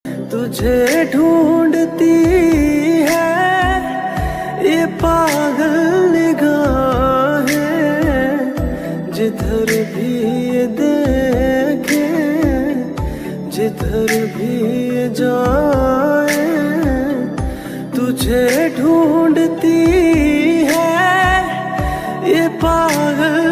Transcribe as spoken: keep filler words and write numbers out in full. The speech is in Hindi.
तुझे ढूंढती है ये पागल निगाहें, जिधर भी ये देखे जिधर भी ये जाए। तुझे ढूंढती है ये पागल